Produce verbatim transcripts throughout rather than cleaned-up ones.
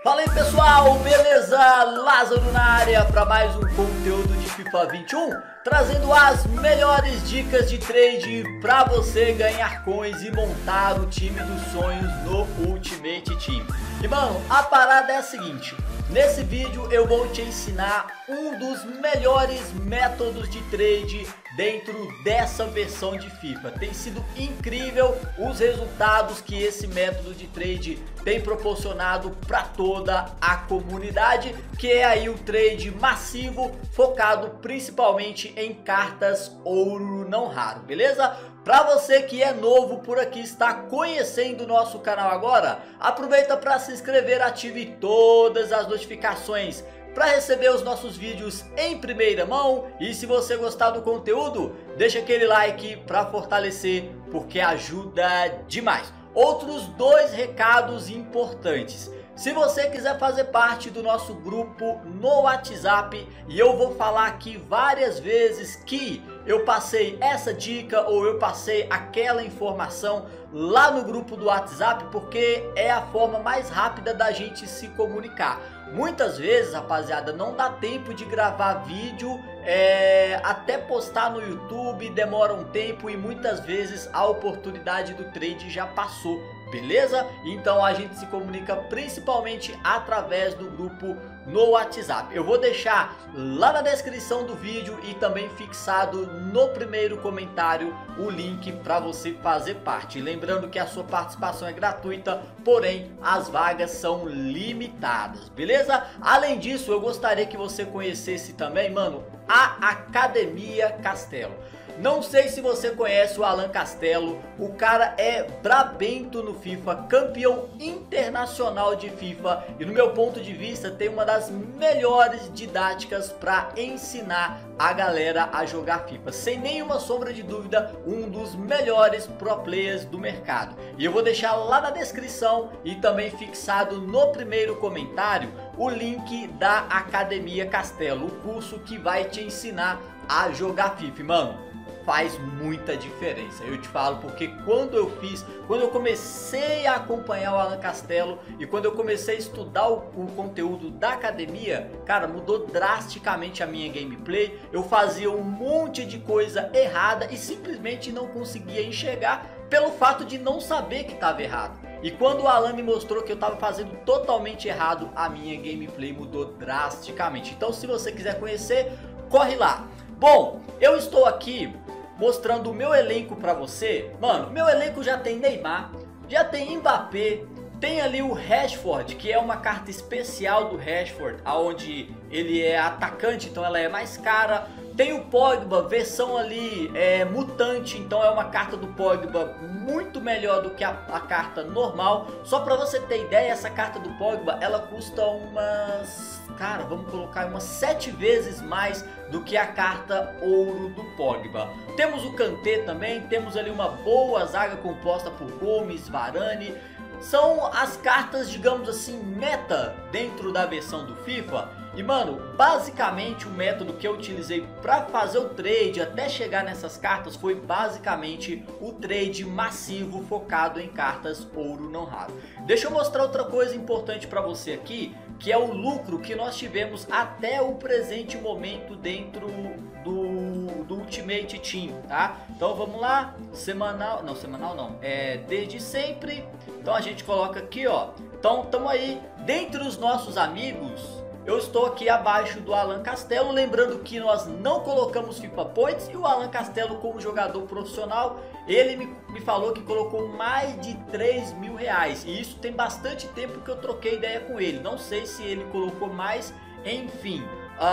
Fala aí pessoal, beleza? Lázaro na área para mais um conteúdo de FIFA vinte e um, trazendo as melhores dicas de trade para você ganhar coins e montar o time dos sonhos no Ultimate Team. E mano, a parada é a seguinte, nesse vídeo eu vou te ensinar um dos melhores métodos de trade dentro dessa versão de FIFA. Tem sido incrível os resultados que esse método de trade tem proporcionado para toda a comunidade, que é aí o trade massivo focado principalmente em cartas ouro não raro, beleza? Para você que é novo por aqui, está conhecendo o nosso canal agora, aproveita para se inscrever, ative todas as notificações para receber os nossos vídeos em primeira mão. E se você gostar do conteúdo, deixa aquele like para fortalecer, porque ajuda demais. Outros dois recados importantes. Se você quiser fazer parte do nosso grupo no WhatsApp, e eu vou falar aqui várias vezes que eu passei essa dica ou eu passei aquela informação lá no grupo do WhatsApp, porque é a forma mais rápida da gente se comunicar. Muitas vezes, rapaziada, não dá tempo de gravar vídeo, é, até postar no YouTube demora um tempo e muitas vezes a oportunidade do trade já passou, beleza? Então a gente se comunica principalmente através do grupo no WhatsApp. Eu vou deixar lá na descrição do vídeo e também fixado no primeiro comentário o link para você fazer parte. Lembrando que a sua participação é gratuita, porém as vagas são limitadas, beleza? Além disso, eu gostaria que você conhecesse também, mano, a Academia Castelo. Não sei se você conhece o Alan Castelo, o cara é brabento no FIFA, campeão internacional de FIFA e no meu ponto de vista tem uma das melhores didáticas para ensinar a galera a jogar FIFA. Sem nenhuma sombra de dúvida, um dos melhores pro players do mercado. E eu vou deixar lá na descrição e também fixado no primeiro comentário o link da Academia Castelo, o curso que vai te ensinar a jogar FIFA, mano. Faz muita diferença, eu te falo, porque quando eu fiz, quando eu comecei a acompanhar o Alan Castelo e quando eu comecei a estudar o, o conteúdo da academia, cara, mudou drasticamente a minha gameplay. Eu fazia um monte de coisa errada e simplesmente não conseguia enxergar pelo fato de não saber que estava errado. E quando o Alan me mostrou que eu estava fazendo totalmente errado, a minha gameplay mudou drasticamente. Então se você quiser conhecer, corre lá. Bom, eu estou aqui mostrando o meu elenco pra você. Mano, meu elenco já tem Neymar, já tem Mbappé, tem ali o Rashford, que é uma carta especial do Rashford, onde ele é atacante, então ela é mais cara. Tem o Pogba, versão ali é, mutante, então é uma carta do Pogba muito melhor do que a, a carta normal. Só pra você ter ideia, essa carta do Pogba, ela custa umas... cara, vamos colocar umas sete vezes mais do que a carta ouro do Pogba. Temos o Kanté também, temos ali uma boa zaga composta por Gomes, Varane. São as cartas, digamos assim, meta dentro da versão do FIFA. E mano, basicamente o método que eu utilizei para fazer o trade até chegar nessas cartas foi basicamente o trade massivo focado em cartas ouro não raro. Deixa eu mostrar outra coisa importante para você aqui, que é o lucro que nós tivemos até o presente momento dentro do, do Ultimate Team, tá? Então vamos lá, semanal, não, semanal não, é desde sempre. Então a gente coloca aqui, ó, então estamos aí, dentre os nossos amigos, eu estou aqui abaixo do Alan Castelo, lembrando que nós não colocamos FIFA Points e o Alan Castelo, como jogador profissional, ele me, me falou que colocou mais de três mil reais. E isso tem bastante tempo que eu troquei ideia com ele, não sei se ele colocou mais, enfim.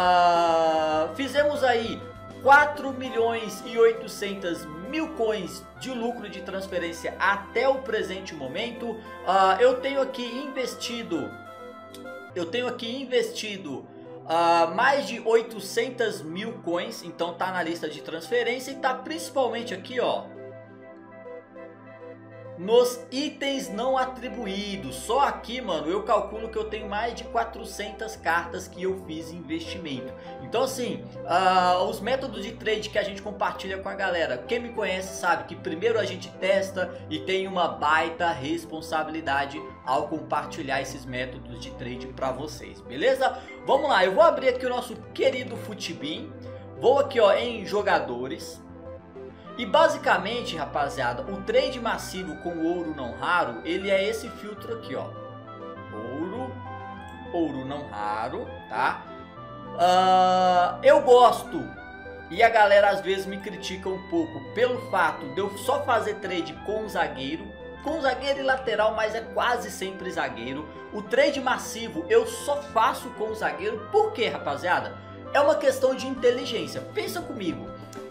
Uh, fizemos aí quatro milhões e oitocentos mil coins de lucro de transferência até o presente momento. Uh, eu tenho aqui investido... Eu tenho aqui investido uh, mais de oitocentos mil coins, então tá na lista de transferência e tá principalmente aqui, ó, nos itens não atribuídos. Só aqui, mano, eu calculo que eu tenho mais de quatrocentas cartas que eu fiz investimento. Então assim, uh, os métodos de trade que a gente compartilha com a galera, quem me conhece sabe que primeiro a gente testa e tem uma baita responsabilidade ao compartilhar esses métodos de trade para vocês, beleza? Vamos lá, eu vou abrir aqui o nosso querido Futibin, vou aqui ó em jogadores. E basicamente, rapaziada, o trade massivo com ouro não raro, ele é esse filtro aqui, ó. Ouro, ouro não raro, tá? Uh, eu gosto, e a galera às vezes me critica um pouco pelo fato de eu só fazer trade com zagueiro. Com zagueiro e lateral, mas é quase sempre zagueiro. O trade massivo eu só faço com zagueiro. Por quê, rapaziada? É uma questão de inteligência. Pensa comigo.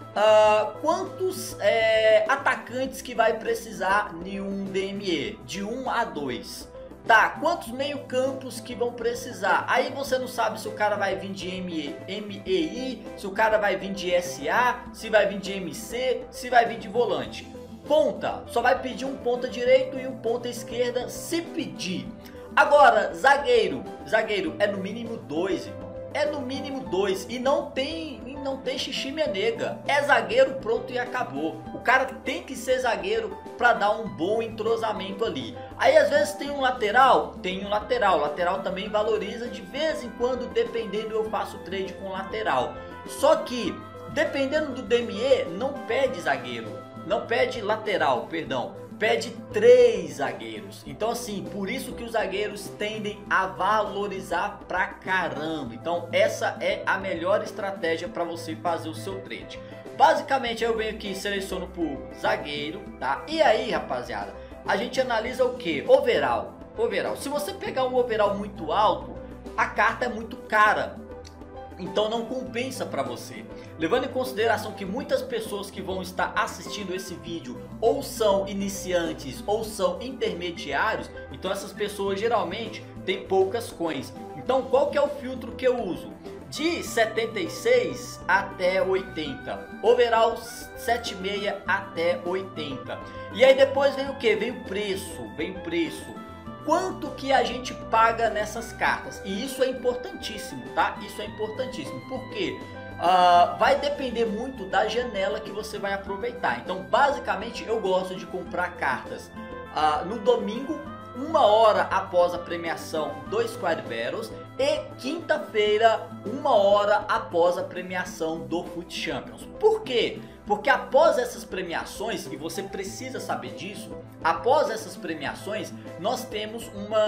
Uh, quantos é, atacantes que vai precisar de um D M E? De um a dois. Tá, quantos meio campos que vão precisar? Aí você não sabe se o cara vai vir de M E I, se o cara vai vir de S A, se vai vir de M C, se vai vir de volante. Ponta, só vai pedir um ponta direito e um ponta esquerda se pedir. Agora, zagueiro, zagueiro é no mínimo dois, irmão. É no mínimo dois e não tem, não tem xixi minha nega. É zagueiro, pronto e acabou. O cara tem que ser zagueiro para dar um bom entrosamento ali. Aí às vezes tem um lateral, tem um lateral. O lateral também valoriza de vez em quando, dependendo eu faço trade com lateral. Só que dependendo do D M E não pede zagueiro, não pede lateral, perdão. Pede três zagueiros. Então assim, por isso que os zagueiros tendem a valorizar pra caramba. Então essa é a melhor estratégia para você fazer o seu trade. Basicamente eu venho aqui e seleciono por zagueiro, tá? E aí, rapaziada, a gente analisa o que? Overall. Overall. Se você pegar um overall muito alto, a carta é muito cara. Então não compensa para você. Levando em consideração que muitas pessoas que vão estar assistindo esse vídeo ou são iniciantes ou são intermediários, então essas pessoas geralmente têm poucas coins. Então qual que é o filtro que eu uso? De setenta e seis até oitenta, overall setenta e seis até oitenta. E aí depois vem o que? Vem o preço, vem o preço. Quanto que a gente paga nessas cartas? E isso é importantíssimo, tá? Isso é importantíssimo. Por quê? Uh, vai depender muito da janela que você vai aproveitar. Então, basicamente, eu gosto de comprar cartas uh, no domingo, uma hora após a premiação do Squad Battles, e quinta-feira, uma hora após a premiação do Foot Champions. Por quê? Porque após essas premiações, e você precisa saber disso, após essas premiações, nós temos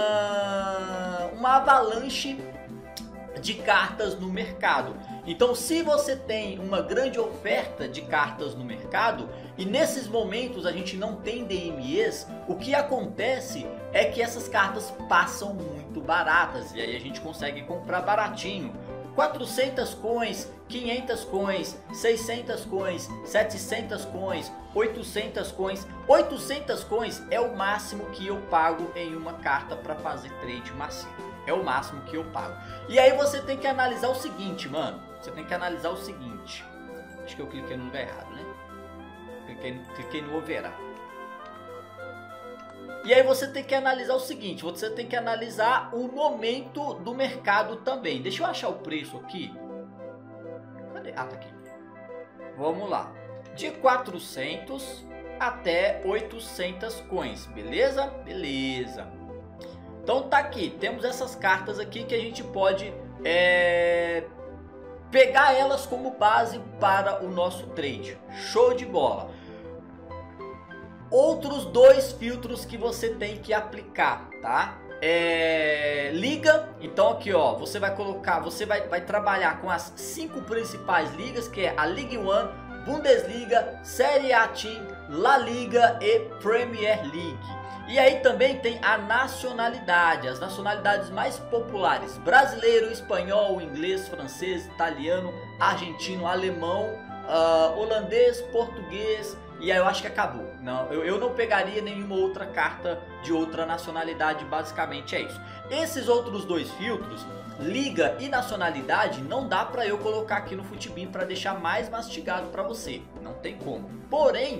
uma, uma avalanche de cartas no mercado. Então se você tem uma grande oferta de cartas no mercado e nesses momentos a gente não tem D M Es, o que acontece é que essas cartas passam muito baratas e aí a gente consegue comprar baratinho. quatrocentas coins, quinhentas coins, seiscentas coins, setecentas coins, oitocentas coins. oitocentas coins é o máximo que eu pago em uma carta para fazer trade massivo. É o máximo que eu pago. E aí você tem que analisar o seguinte, mano. Você tem que analisar o seguinte. Acho que eu cliquei no lugar errado, né? Cliquei, cliquei no overall. E aí você tem que analisar o seguinte. Você tem que analisar o momento do mercado também. Deixa eu achar o preço aqui. Cadê? Ah, tá aqui. Vamos lá. De quatrocentos até oitocentas coins. Beleza? Beleza. Então tá aqui, temos essas cartas aqui que a gente pode é, pegar elas como base para o nosso trade. Show de bola. Outros dois filtros que você tem que aplicar, tá? É, liga, então aqui ó, você vai colocar, você vai, vai trabalhar com as cinco principais ligas, que é a League One, Bundesliga, Série A Team, La Liga e Premier League. E aí também tem a nacionalidade, as nacionalidades mais populares: brasileiro, espanhol, inglês, francês, italiano, argentino, alemão, uh, holandês, português. E aí eu acho que acabou. Não, eu, eu não pegaria nenhuma outra carta de outra nacionalidade, basicamente é isso. Esses outros dois filtros, liga e nacionalidade, não dá pra eu colocar aqui no Futibin para deixar mais mastigado para você. Não tem como. Porém,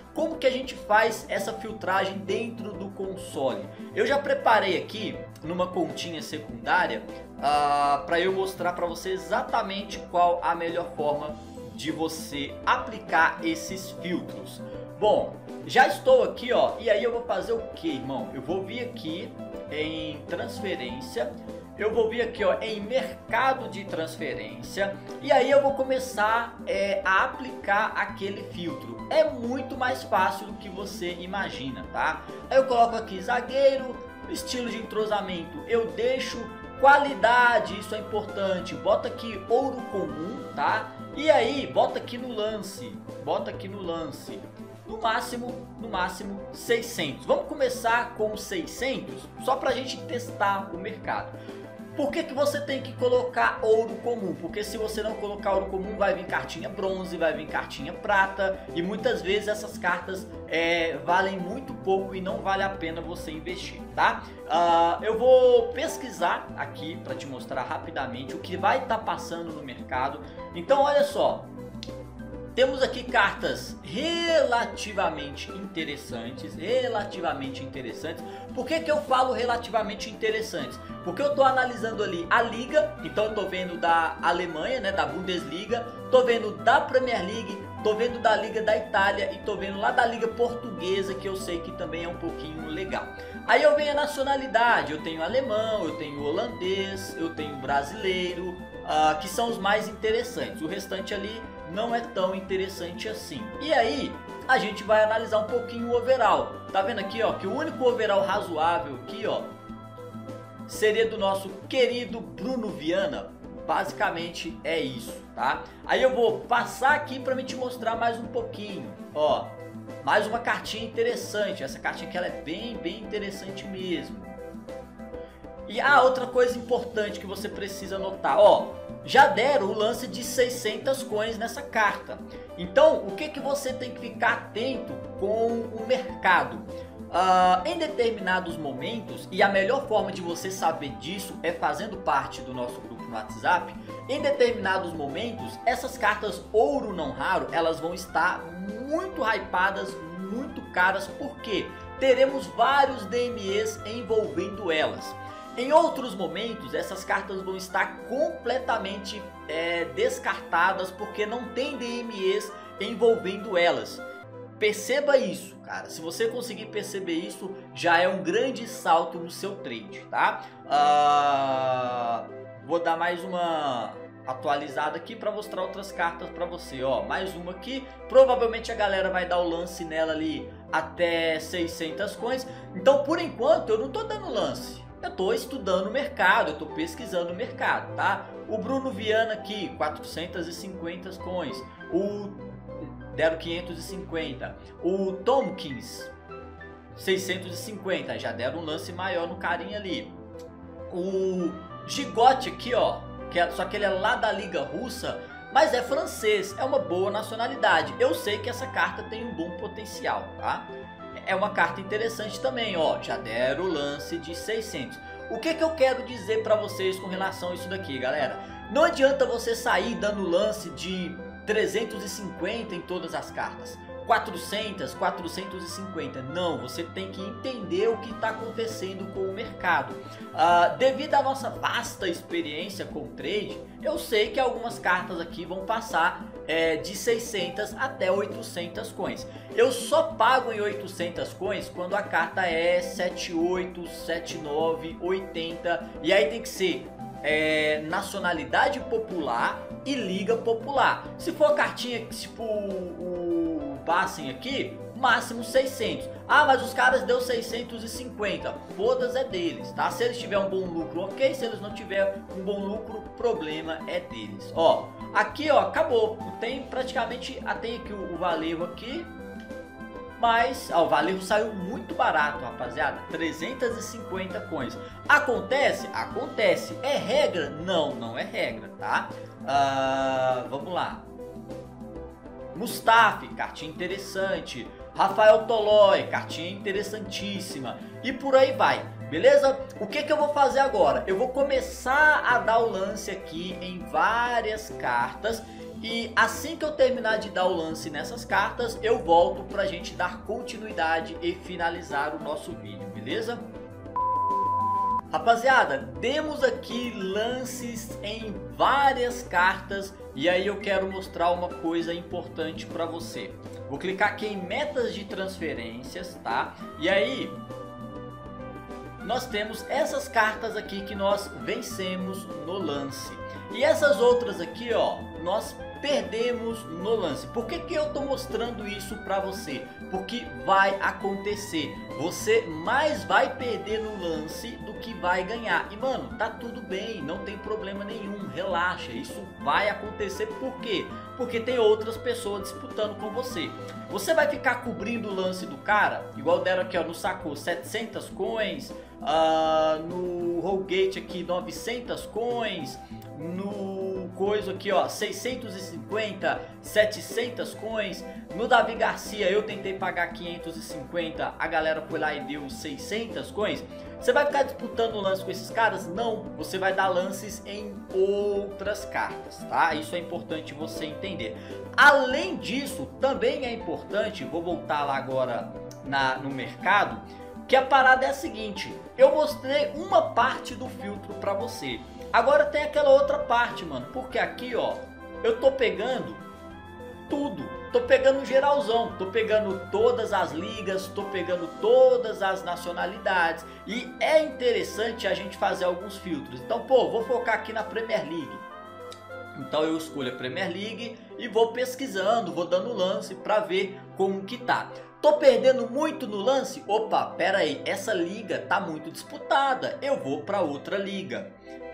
como que a gente faz essa filtragem dentro do console? Eu já preparei aqui numa continha secundária uh, para eu mostrar para você exatamente qual a melhor forma de você aplicar esses filtros. Bom, já estou aqui, ó, e aí eu vou fazer o que, irmão? Eu vou vir aqui em transferência, eu vou vir aqui, ó, em mercado de transferência, e aí eu vou começar é, a aplicar aquele filtro. É muito mais fácil do que você imagina, tá? Aí eu coloco aqui zagueiro, estilo de entrosamento, eu deixo qualidade, isso é importante, bota aqui ouro comum, tá? E aí bota aqui no lance, bota aqui no lance, no máximo, no máximo seiscentos. Vamos começar com seiscentos, só pra gente testar o mercado. Por que que você tem que colocar ouro comum? Porque se você não colocar ouro comum, vai vir cartinha bronze, vai vir cartinha prata, e muitas vezes essas cartas é, valem muito pouco e não vale a pena você investir, tá? Uh, eu vou pesquisar aqui para te mostrar rapidamente o que vai estar tá passando no mercado. Então olha só, temos aqui cartas relativamente interessantes, relativamente interessantes. Por que que eu falo relativamente interessantes? Porque eu estou analisando ali a liga, então eu estou vendo da Alemanha, né, da Bundesliga, estou vendo da Premier League, estou vendo da Liga da Itália e estou vendo lá da Liga Portuguesa, que eu sei que também é um pouquinho legal. Aí eu venho a nacionalidade, eu tenho alemão, eu tenho holandês, eu tenho brasileiro, uh, que são os mais interessantes. O restante ali não é tão interessante assim. E aí a gente vai analisar um pouquinho o overall. Tá vendo aqui, ó, que o único overall razoável aqui, ó, seria do nosso querido Bruno Viana. Basicamente é isso, tá? Aí eu vou passar aqui para me te mostrar mais um pouquinho, ó, mais uma cartinha interessante. Essa cartinha aqui ela é bem, bem interessante mesmo. E a ah, outra coisa importante que você precisa notar, ó, já deram o lance de seiscentas coins nessa carta. Então, o que que você tem que ficar atento com o mercado? Uh, em determinados momentos, e a melhor forma de você saber disso é fazendo parte do nosso grupo no WhatsApp, em determinados momentos, essas cartas ouro não raro, elas vão estar muito hypadas, muito caras, porque teremos vários D M Es envolvendo elas. Em outros momentos, essas cartas vão estar completamente é, descartadas porque não tem D M Es envolvendo elas. Perceba isso, cara. Se você conseguir perceber isso, já é um grande salto no seu trade, tá? Uh, vou dar mais uma atualizada aqui para mostrar outras cartas para você, ó. Mais uma aqui. Provavelmente a galera vai dar o lance nela ali até seiscentas coins. Então, por enquanto, eu não tô dando lance. Eu estou estudando o mercado, eu estou pesquisando o mercado, tá? O Bruno Viana aqui, quatrocentas e cinquenta coins. O deram quinhentos e cinquenta. O Tomkins, seiscentos e cinquenta. Já deram um lance maior no carinha ali. O Gigote aqui, ó. Que é, só que ele é lá da Liga Russa, mas é francês. É uma boa nacionalidade. Eu sei que essa carta tem um bom potencial, tá? É uma carta interessante também, ó, já deram o lance de seiscentos. O que que eu quero dizer pra vocês com relação a isso daqui, galera? Não adianta você sair dando lance de trezentos e cinquenta em todas as cartas, quatrocentas, quatrocentos e cinquenta. Não, você tem que entender o que está acontecendo com o mercado. Uh, devido à nossa vasta experiência com trade, eu sei que algumas cartas aqui vão passar é, de seiscentas até oitocentas coins. Eu só pago em oitocentas coins quando a carta é setenta e oito, setenta e nove, oitenta. E aí tem que ser é, nacionalidade popular e liga popular. Se for a cartinha tipo o, o Bassen aqui, máximo seiscentos. Ah, mas os caras deu seiscentos e cinquenta. Foda-se, é deles, tá? Se eles tiverem um bom lucro, ok. Se eles não tiverem um bom lucro, problema é deles. Ó, aqui ó, acabou. Tem praticamente, ah, tem aqui o, o Valerro aqui. Mas, ó, o Valerro saiu muito barato, rapaziada. trezentas e cinquenta coins. Acontece? Acontece. É regra? Não, não é regra, tá? Uh, vamos lá. Mustafi, cartinha interessante. Rafael Tolói, cartinha interessantíssima. E por aí vai, beleza? O que que eu vou fazer agora? Eu vou começar a dar o lance aqui em várias cartas. E assim que eu terminar de dar o lance nessas cartas, eu volto pra gente dar continuidade e finalizar o nosso vídeo, beleza? Rapaziada, demos aqui lances em várias cartas e aí eu quero mostrar uma coisa importante para você. Vou clicar aqui em metas de transferências, tá? E aí nós temos essas cartas aqui que nós vencemos no lance. E essas outras aqui, ó, nós perdemos no lance. Por que que eu tô mostrando isso pra você? Porque vai acontecer. Você mais vai perder no lance do que vai ganhar. E mano, tá tudo bem, não tem problema nenhum, relaxa. Isso vai acontecer por quê? Porque tem outras pessoas disputando com você. Você vai ficar cobrindo o lance do cara, igual deram aqui ó, no Saco setecentas coins, uh, no Rollgate aqui novecentas coins, no coisa aqui ó seiscentos e cinquenta, setecentas coins, no Davi Garcia eu tentei pagar quinhentos e cinquenta, a galera foi lá e deu seiscentas coins. Você vai ficar disputando o lance com esses caras? Não, você vai dar lances em outras cartas, tá? Isso é importante você entender. Além disso, também é importante, vou voltar lá agora na, no mercado, que a parada é a seguinte, eu mostrei uma parte do filtro pra você. Agora tem aquela outra parte, mano, porque aqui, ó, eu tô pegando tudo, tô pegando geralzão, tô pegando todas as ligas, tô pegando todas as nacionalidades e é interessante a gente fazer alguns filtros. Então, pô, vou focar aqui na Premier League. Então eu escolho a Premier League e vou pesquisando, vou dando lance pra ver como que tá. Tô perdendo muito no lance? Opa, pera aí, essa liga tá muito disputada, eu vou pra outra liga.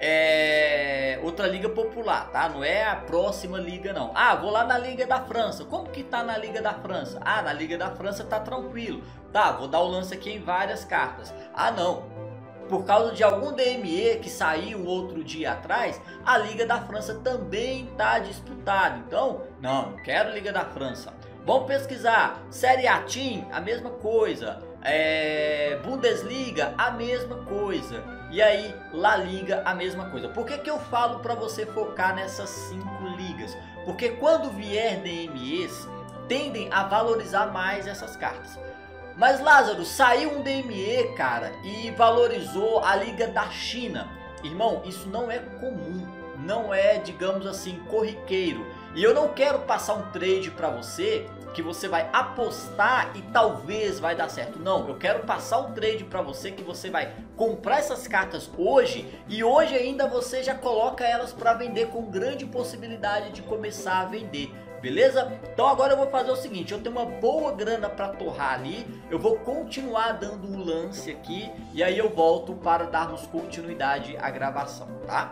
É... outra liga popular, tá? Não é a próxima liga não. Ah, vou lá na Liga da França. Como que tá na Liga da França? Ah, na Liga da França tá tranquilo. Tá, vou dar o lance aqui em várias cartas. Ah não, por causa de algum D M E que saiu outro dia atrás, a Liga da França também tá disputada. Então, não, não quero Liga da França. Vamos pesquisar, Série A Team, a mesma coisa, é... Bundesliga, a mesma coisa, e aí La Liga, a mesma coisa. Por que que eu falo para você focar nessas cinco ligas? Porque quando vier D M Es, tendem a valorizar mais essas cartas. Mas Lázaro, saiu um D M E, cara, e valorizou a Liga da China. Irmão, isso não é comum, não é, digamos assim, corriqueiro. E eu não quero passar um trade para você que você vai apostar e talvez vai dar certo. Não, eu quero passar um trade para você que você vai comprar essas cartas hoje e hoje ainda você já coloca elas para vender com grande possibilidade de começar a vender. Beleza? Então agora eu vou fazer o seguinte, eu tenho uma boa grana para torrar ali, eu vou continuar dando um lance aqui e aí eu volto para darmos continuidade à gravação, tá?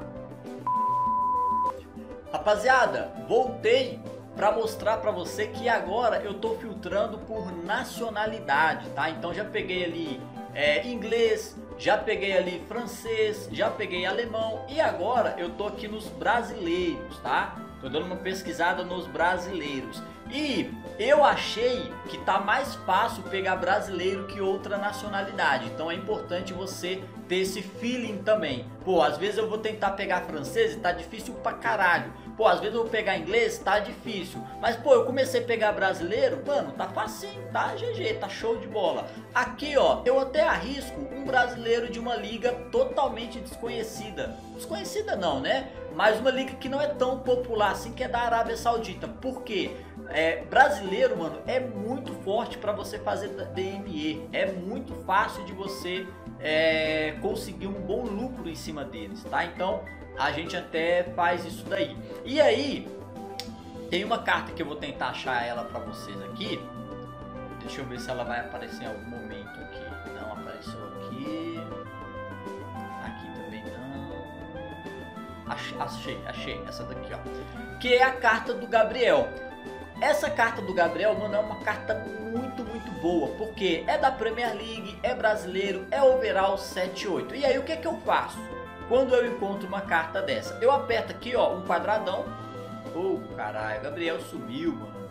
Rapaziada, voltei para mostrar para você que agora eu tô filtrando por nacionalidade, tá? Então já peguei ali é, inglês, já peguei ali francês, já peguei alemão e agora eu tô aqui nos brasileiros, tá? Tô dando uma pesquisada nos brasileiros e eu achei que tá mais fácil pegar brasileiro que outra nacionalidade. Então é importante você ter esse feeling também. Pô, às vezes eu vou tentar pegar francês e tá difícil pra caralho. Pô, às vezes eu vou pegar inglês, tá difícil. Mas pô, eu comecei a pegar brasileiro, mano, tá facinho, tá G G, tá show de bola. Aqui ó, eu até arrisco um brasileiro de uma liga totalmente desconhecida. Desconhecida não, né? Mas uma liga que não é tão popular assim, que é da Arábia Saudita. Por quê? É, brasileiro, mano, é muito forte para você fazer D M E. É muito fácil de você é, conseguir um bom lucro em cima deles, tá? Então a gente até faz isso daí. E aí tem uma carta que eu vou tentar achar ela para vocês aqui. Deixa eu ver se ela vai aparecer em algum momento aqui. Não apareceu aqui. Aqui também não. Achei, achei essa daqui, ó. Que é a carta do Gabriel. Essa carta do Gabriel, mano, é uma carta muito, muito boa. Porque é da Premier League, é brasileiro, é overall sete oito. E aí o que é que eu faço? Quando eu encontro uma carta dessa? Eu aperto aqui, ó, um quadradão. Oh, caralho, Gabriel sumiu, mano.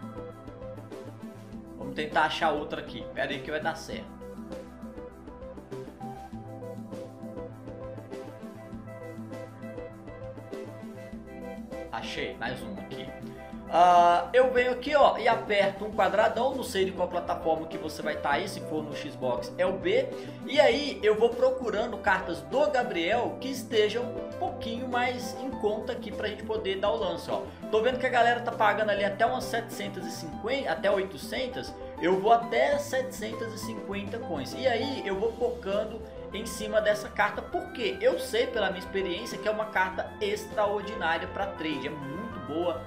Vamos tentar achar outra aqui. Pera aí que vai dar certo. Achei, mais um aqui. Uh, eu venho aqui, ó, e aperto um quadradão, não sei de qual plataforma que você vai estar aí, se for no Xbox é o B. E aí eu vou procurando cartas do Gabriel que estejam um pouquinho mais em conta aqui pra gente poder dar o lance, ó. Tô vendo que a galera tá pagando ali até umas setecentos e cinquenta, até oitocentos, eu vou até setecentos e cinquenta coins. E aí eu vou focando em cima dessa carta, porque eu sei pela minha experiência que é uma carta extraordinária para trade, é muito boa.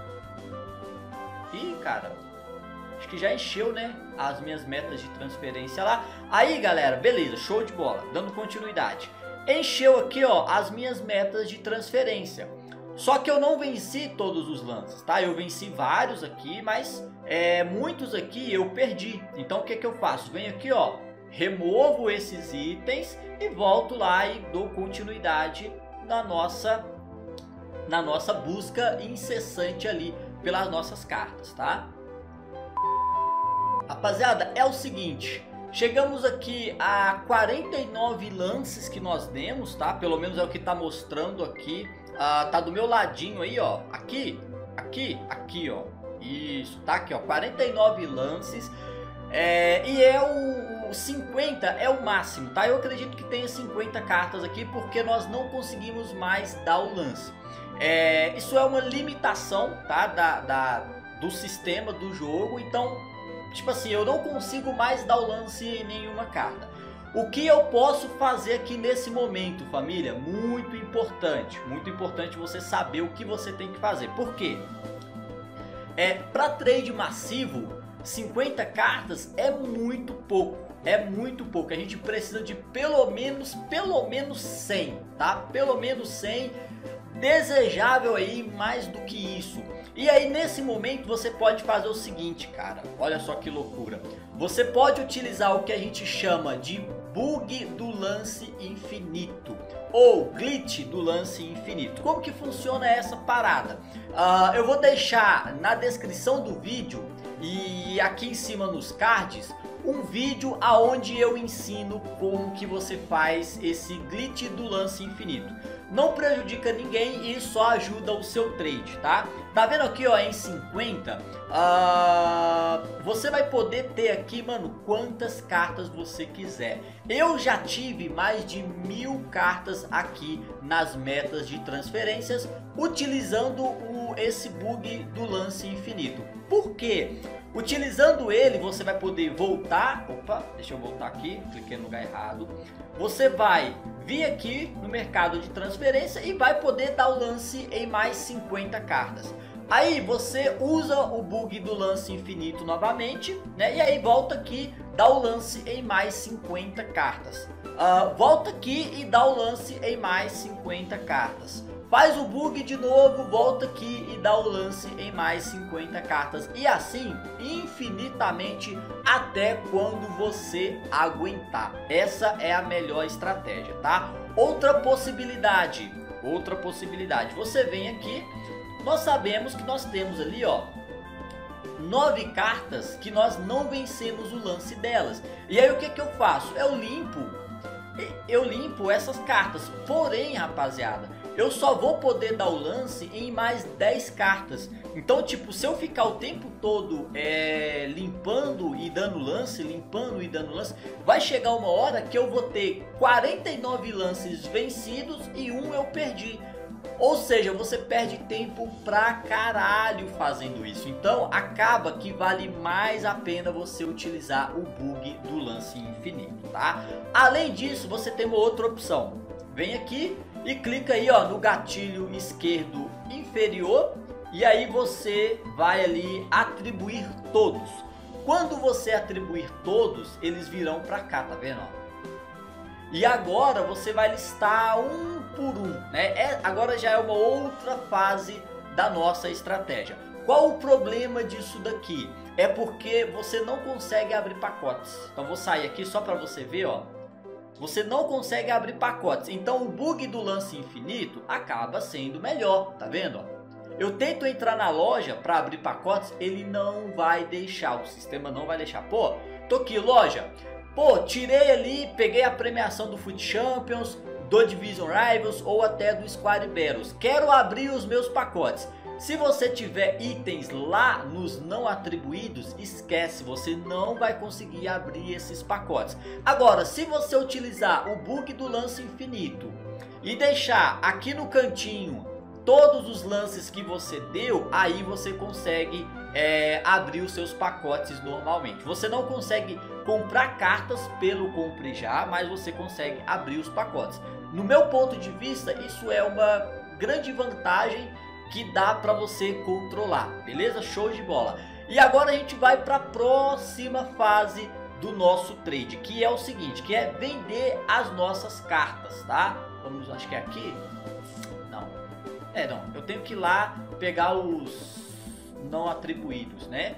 Ih, cara, acho que já encheu, né, as minhas metas de transferência lá. Aí, galera, beleza, show de bola, dando continuidade. Encheu aqui, ó, as minhas metas de transferência. Só que eu não venci todos os lances, tá? Eu venci vários aqui, mas é, muitos aqui eu perdi. Então o que que eu faço? Venho aqui, ó, removo esses itens e volto lá e dou continuidade na nossa, na nossa busca incessante ali pelas nossas cartas, tá? Rapaziada, é o seguinte, chegamos aqui a quarenta e nove lances que nós demos, tá? Pelo menos é o que tá mostrando aqui. Uh, tá do meu ladinho aí, ó. Aqui, aqui, aqui, ó. Isso, tá aqui, ó. quarenta e nove lances. É, e é o cinquenta é o máximo, tá? Eu acredito que tenha cinquenta cartas aqui porque nós não conseguimos mais dar o lance. É, isso é uma limitação, tá? Da, da, do sistema do jogo. Então, tipo assim, eu não consigo mais dar o lance em nenhuma carta. O que eu posso fazer aqui nesse momento, família? Muito importante, muito importante você saber o que você tem que fazer. Por quê? É, para trade massivo, cinquenta cartas é muito pouco, é muito pouco. A gente precisa de pelo menos, pelo menos cem, tá? Pelo menos cem, desejável aí mais do que isso. E aí nesse momento você pode fazer o seguinte, cara, olha só que loucura. Você pode utilizar o que a gente chama de bug do lance infinito ou glitch do lance infinito. Como que funciona essa parada? Uh, eu vou deixar na descrição do vídeo e aqui em cima nos cards um vídeo aonde eu ensino como que você faz esse glitch do lance infinito. Não prejudica ninguém e só ajuda o seu trade, tá? Tá vendo aqui, ó, em cinquenta, uh, você vai poder ter aqui, mano, quantas cartas você quiser. Eu já tive mais de mil cartas aqui nas metas de transferências utilizando o, esse bug do lance infinito. Por quê? Utilizando ele, você vai poder voltar. Opa, deixa eu voltar aqui, cliquei no lugar errado. Você vai vir aqui no mercado de transferência e vai poder dar o lance em mais cinquenta cartas. Aí você usa o bug do lance infinito novamente, né? E aí volta aqui, dá o lance em mais cinquenta cartas. Uh, volta aqui e dá o lance em mais cinquenta cartas. Faz o bug de novo, volta aqui e dá o lance em mais cinquenta cartas. E assim, infinitamente, até quando você aguentar. Essa é a melhor estratégia, tá? Outra possibilidade, outra possibilidade. Você vem aqui, nós sabemos que nós temos ali, ó, nove cartas que nós não vencemos o lance delas. E aí o que que eu faço? Eu limpo, eu limpo essas cartas. Porém, rapaziada, eu só vou poder dar o lance em mais dez cartas. Então, tipo, se eu ficar o tempo todo é, limpando e dando lance, limpando e dando lance, vai chegar uma hora que eu vou ter quarenta e nove lances vencidos e um eu perdi. Ou seja, você perde tempo pra caralho fazendo isso. Então, acaba que vale mais a pena você utilizar o bug do lance infinito, tá? Além disso, você tem uma outra opção. Vem aqui e clica aí, ó, no gatilho esquerdo inferior e aí você vai ali atribuir todos. Quando você atribuir todos, eles virão pra cá, tá vendo? Ó? E agora você vai listar um por um, né? É, agora já é uma outra fase da nossa estratégia. Qual o problema disso daqui? É porque você não consegue abrir pacotes. Então vou sair aqui só pra você ver, ó. Você não consegue abrir pacotes. Então o bug do lance infinito acaba sendo melhor, tá vendo? Eu tento entrar na loja para abrir pacotes, ele não vai deixar, o sistema não vai deixar. Pô, tô aqui, loja. Pô, tirei ali, peguei a premiação do Foot Champions, do Division Rivals ou até do Squad Battles. Quero abrir os meus pacotes. Se você tiver itens lá nos não atribuídos, esquece, você não vai conseguir abrir esses pacotes. Agora, se você utilizar o bug do lance infinito e deixar aqui no cantinho todos os lances que você deu, aí você consegue é, abrir os seus pacotes normalmente. Você não consegue comprar cartas pelo Compre Já, mas você consegue abrir os pacotes. No meu ponto de vista, isso é uma grande vantagem que dá para você controlar, beleza? Show de bola. E agora a gente vai para a próxima fase do nosso trade, que é o seguinte, que é vender as nossas cartas, tá? Vamos, acho que é aqui. Não. É, não. Eu tenho que ir lá pegar os não atribuídos, né?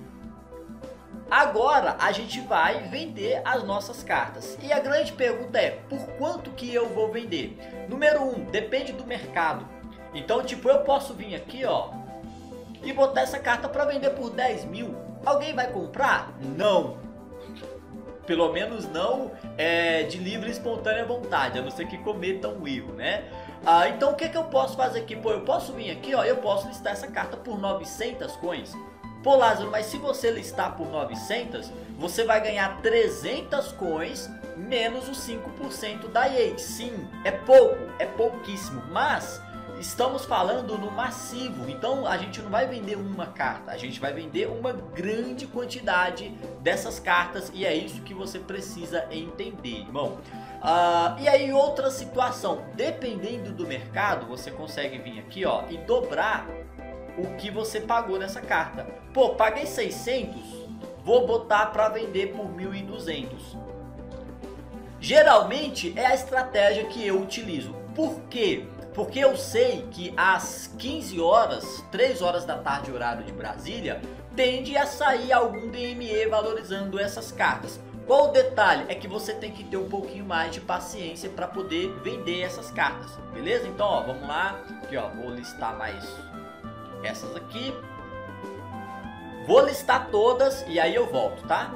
Agora a gente vai vender as nossas cartas. E a grande pergunta é, por quanto que eu vou vender? Número um, depende do mercado. Então, tipo, eu posso vir aqui, ó, e botar essa carta para vender por dez mil. Alguém vai comprar? Não. Pelo menos não é, de livre e espontânea vontade, a não ser que cometam um erro, né? Ah, então, o que, que eu posso fazer aqui? Pô, eu posso vir aqui, ó, eu posso listar essa carta por novecentas coins. Pô, Lázaro, mas se você listar por novecentas, você vai ganhar trezentas coins menos os cinco por cento da E A. Sim, é pouco, é pouquíssimo, mas estamos falando no massivo, então a gente não vai vender uma carta, a gente vai vender uma grande quantidade dessas cartas e é isso que você precisa entender, irmão. Uh, e aí outra situação, dependendo do mercado, você consegue vir aqui, ó, e dobrar o que você pagou nessa carta. Pô, paguei seiscentos, vou botar para vender por mil e duzentos. Geralmente é a estratégia que eu utilizo. Por quê? Porque eu sei que às quinze horas, três horas da tarde, horário de Brasília, tende a sair algum D M E valorizando essas cartas. Qual o detalhe? É que você tem que ter um pouquinho mais de paciência para poder vender essas cartas, beleza? Então, ó, vamos lá. Aqui, ó, vou listar mais essas aqui. Vou listar todas e aí eu volto, tá?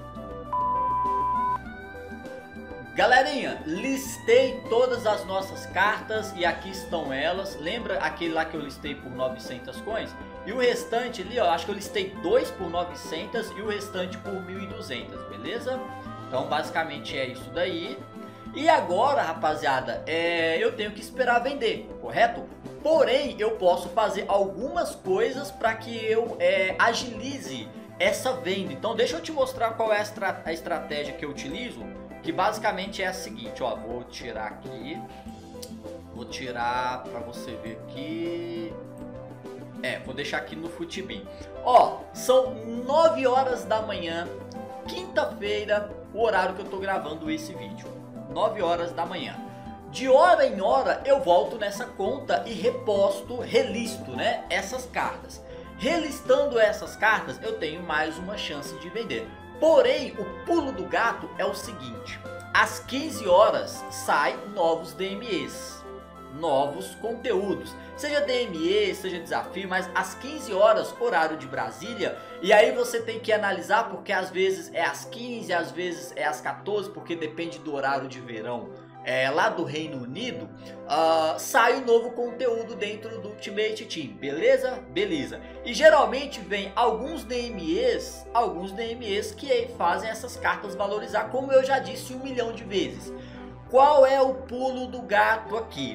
Galerinha, listei todas as nossas cartas e aqui estão elas. Lembra aquele lá que eu listei por novecentas coins? E o restante ali, ó, acho que eu listei dois por novecentas e o restante por mil e duzentas, beleza? Então basicamente é isso daí. E agora, rapaziada, é, eu tenho que esperar vender, correto? Porém, eu posso fazer algumas coisas para que eu é, agilize essa venda. Então deixa eu te mostrar qual é a, estra a estratégia que eu utilizo. Que basicamente é a seguinte, ó, vou tirar aqui, vou tirar pra você ver aqui, é, vou deixar aqui no Futibin. Ó, são nove horas da manhã, quinta-feira, o horário que eu tô gravando esse vídeo, nove horas da manhã. De hora em hora eu volto nessa conta e reposto, relisto, né, essas cartas. Relistando essas cartas eu tenho mais uma chance de vender. Porém, o pulo do gato é o seguinte, às quinze horas sai novos D M Es, novos conteúdos, seja D M E, seja desafio, mas às quinze horas, horário de Brasília, e aí você tem que analisar porque às vezes é às quinze, às vezes é às quatorze, porque depende do horário de verão. É, lá do Reino Unido, uh, sai um novo conteúdo dentro do Ultimate Team, beleza? Beleza. E geralmente vem alguns D M Es, alguns D M Es que fazem essas cartas valorizar, como eu já disse um milhão de vezes. Qual é o pulo do gato aqui?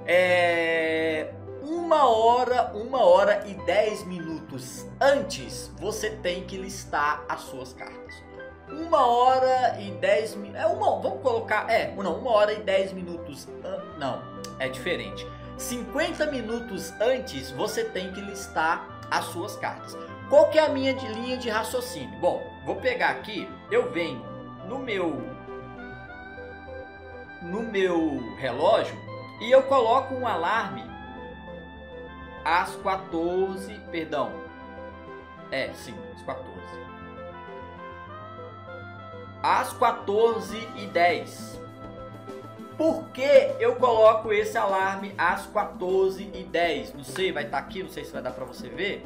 É... Uma hora, uma hora e dez minutos antes, você tem que listar as suas cartas. Uma hora e dez minutos. É uma. Vamos colocar. É, não, uma hora e dez minutos. Não, é diferente. cinquenta minutos antes você tem que listar as suas cartas. Qual que é a minha de linha de raciocínio? Bom, vou pegar aqui. Eu venho no meu. No meu relógio. E eu coloco um alarme às quatorze. Perdão. É, sim, às quatorze. Às quatorze e dez. Por que eu coloco esse alarme às quatorze e dez? Não sei, vai estar aqui, não sei se vai dar pra você ver.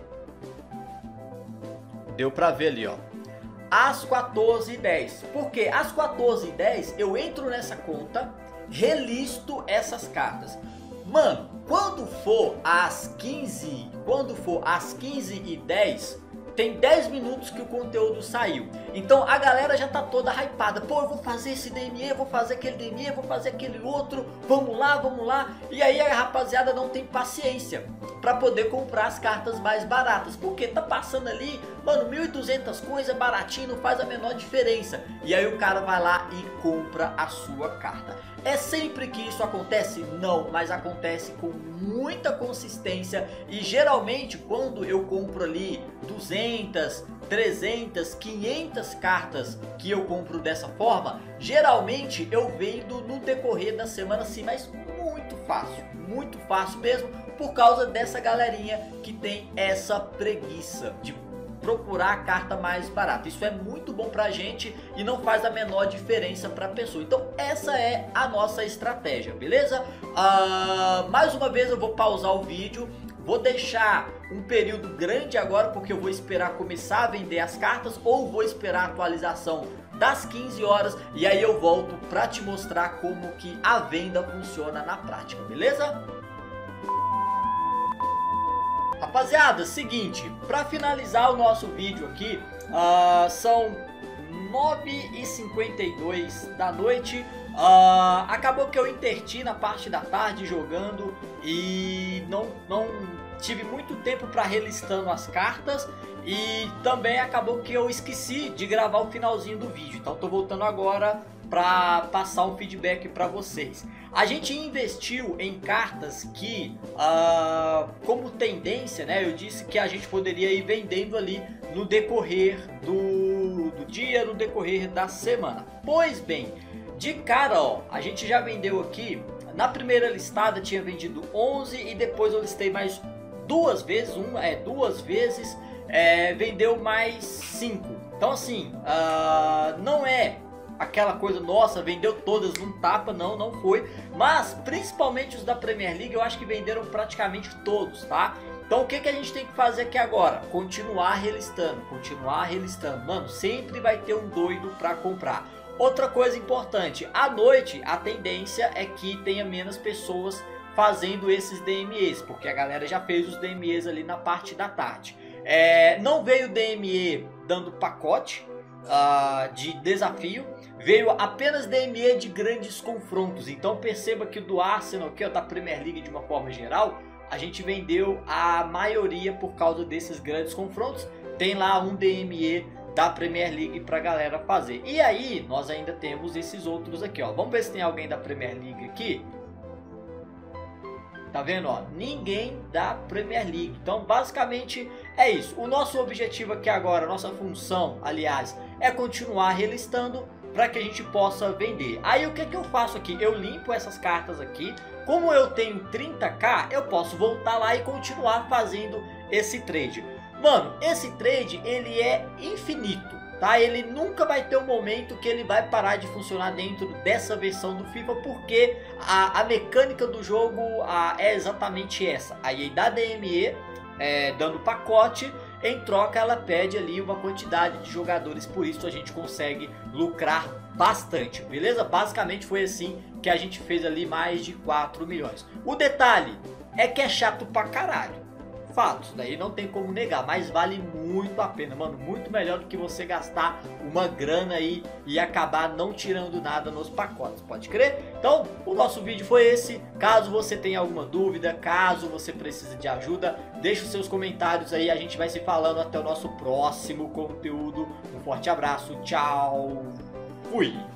Deu pra ver ali, ó. Às quatorze e dez. Por quê? Às quatorze e dez eu entro nessa conta relisto essas cartas. Mano, quando for às quinze, quando for às quinze e dez, tem dez minutos que o conteúdo saiu. Então a galera já tá toda hypada. Pô, eu vou fazer esse D M E, vou fazer aquele D M E, vou fazer aquele outro. Vamos lá, vamos lá. E aí a rapaziada não tem paciência pra poder comprar as cartas mais baratas. Porque tá passando ali, mano, mil e duzentas coisas, baratinho, não faz a menor diferença. E aí o cara vai lá e compra a sua carta. É sempre que isso acontece? Não, mas acontece com muita consistência. E geralmente quando eu compro ali duzentas, trezentas, quinhentas cartas que eu compro dessa forma, geralmente eu vendo no decorrer da semana sim, mas muito fácil, muito fácil mesmo, por causa dessa galerinha que tem essa preguiça de procurar a carta mais barata. Isso é muito bom pra gente e não faz a menor diferença pra pessoa. Então essa é a nossa estratégia, beleza? Uh, mais uma vez eu vou pausar o vídeo. Vou deixar um período grande agora, porque eu vou esperar começar a vender as cartas, ou vou esperar a atualização das quinze horas, e aí eu volto para te mostrar como que a venda funciona na prática, beleza? Rapaziada, seguinte, para finalizar o nosso vídeo aqui, uh, são nove e cinquenta e dois da noite. Uh, acabou que eu interti na parte da tarde jogando e não, não tive muito tempo para relistando as cartas, e também acabou que eu esqueci de gravar o finalzinho do vídeo. Então tô voltando agora para passar um feedback para vocês. A gente investiu em cartas que, uh, como tendência, né, eu disse que a gente poderia ir vendendo ali no decorrer do, do dia, no decorrer da semana. Pois bem, de cara, ó, a gente já vendeu aqui, na primeira listada tinha vendido onze e depois eu listei mais duas vezes, uma, é, duas vezes, é, vendeu mais cinco. Então assim, uh, não é aquela coisa, nossa, vendeu todas num tapa, não, não foi. Mas principalmente os da Premier League eu acho que venderam praticamente todos, tá? Então o que, que a gente tem que fazer aqui agora? Continuar relistando, continuar relistando. Mano, sempre vai ter um doido pra comprar. Outra coisa importante, à noite a tendência é que tenha menos pessoas fazendo esses D M Es, porque a galera já fez os D M Es ali na parte da tarde. É, não veio D M E dando pacote uh, de desafio, veio apenas D M E de grandes confrontos. Então perceba que do Arsenal, que é da Premier League de uma forma geral, a gente vendeu a maioria por causa desses grandes confrontos. Tem lá um D M E da Premier League pra galera fazer. E aí nós ainda temos esses outros aqui, ó. Vamos ver se tem alguém da Premier League aqui. Tá vendo, ó? Ninguém da Premier League. Então basicamente é isso. O nosso objetivo aqui agora, nossa função, aliás, é continuar relistando para que a gente possa vender. Aí o que que eu faço aqui? Eu limpo essas cartas aqui. Como eu tenho trinta k, eu posso voltar lá e continuar fazendo esse trade. Mano, esse trade ele é infinito, tá? Ele nunca vai ter um momento que ele vai parar de funcionar dentro dessa versão do FIFA, porque a, a mecânica do jogo a, é exatamente essa. A E A dá D M E, é, dando pacote, em troca ela pede ali uma quantidade de jogadores, por isso a gente consegue lucrar bastante, beleza? Basicamente foi assim que a gente fez ali mais de quatro milhões. O detalhe é que é chato pra caralho. Fatos, daí não tem como negar, mas vale muito a pena, mano, muito melhor do que você gastar uma grana aí e acabar não tirando nada nos pacotes, pode crer? Então, o nosso vídeo foi esse. Caso você tenha alguma dúvida, caso você precise de ajuda, deixe os seus comentários aí, a gente vai se falando até o nosso próximo conteúdo. Um forte abraço, tchau, fui!